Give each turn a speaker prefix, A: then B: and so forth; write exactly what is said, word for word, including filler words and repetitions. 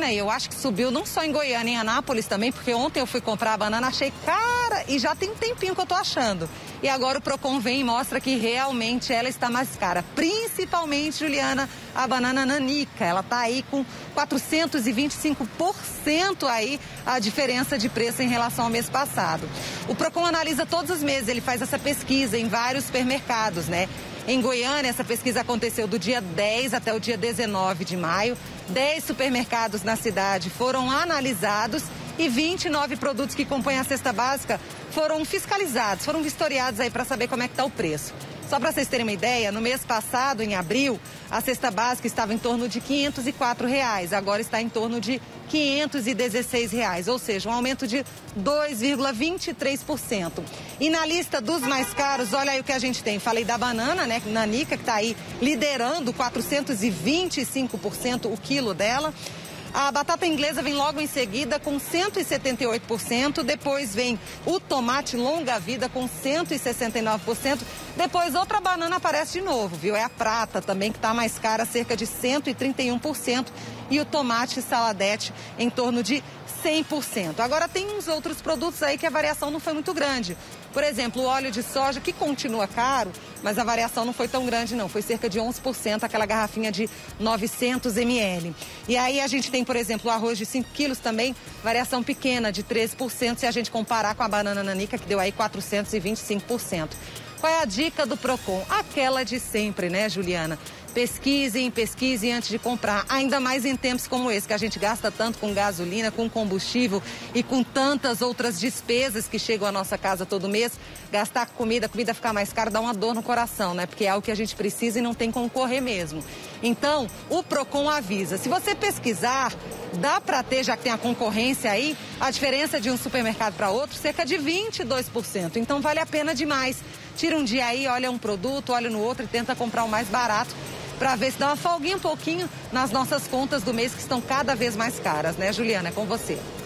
A: Eu acho que subiu não só em Goiânia, em Anápolis também, porque ontem eu fui comprar a banana, achei cara e já tem um tempinho que eu tô achando. E agora o Procon vem e mostra que realmente ela está mais cara. Principalmente, Juliana, a banana nanica. Ela tá aí com quatrocentos e vinte e cinco por cento aí a diferença de preço em relação ao mês passado. O Procon analisa todos os meses, ele faz essa pesquisa em vários supermercados, né? Em Goiânia, essa pesquisa aconteceu do dia dez até o dia dezenove de maio. dez supermercados na cidade foram analisados e vinte e nove produtos que compõem a cesta básica foram fiscalizados, foram vistoriados aí para saber como é que está o preço. Só para vocês terem uma ideia, no mês passado, em abril, a cesta básica estava em torno de quinhentos e quatro reais, agora está em torno de quinhentos e dezesseis reais, ou seja, um aumento de dois vírgula vinte e três por cento. E na lista dos mais caros, olha aí o que a gente tem. Falei da banana, né, nanica, que está aí liderando quatrocentos e vinte e cinco por cento o quilo dela. A batata inglesa vem logo em seguida com cento e setenta e oito por cento, depois vem o tomate longa-vida com cento e sessenta e nove por cento, depois outra banana aparece de novo, viu? É a prata também, que está mais cara, cerca de cento e trinta e um por cento, e o tomate saladete em torno de cem por cento. Agora tem uns outros produtos aí que a variação não foi muito grande. Por exemplo, o óleo de soja, que continua caro, mas a variação não foi tão grande não, foi cerca de onze por cento, aquela garrafinha de novecentos mililitros. E aí a gente tem, por exemplo, o arroz de cinco quilos também, variação pequena de treze por cento, se a gente comparar com a banana nanica, que deu aí quatrocentos e vinte e cinco por cento. Qual é a dica do Procon? Aquela de sempre, né, Juliana? Pesquisem, pesquisem antes de comprar, ainda mais em tempos como esse, que a gente gasta tanto com gasolina, com combustível e com tantas outras despesas que chegam à nossa casa todo mês. Gastar com comida, a comida ficar mais cara, dá uma dor no coração, né? Porque é algo que a gente precisa e não tem como correr mesmo. Então, o Procon avisa, se você pesquisar, dá para ter, já que tem a concorrência aí, a diferença de um supermercado para outro, cerca de vinte e dois por cento. Então, vale a pena demais. Tira um dia aí, olha um produto, olha no outro e tenta comprar o mais barato, para ver se dá uma folguinha um pouquinho nas nossas contas do mês, que estão cada vez mais caras, né, Juliana? É com você.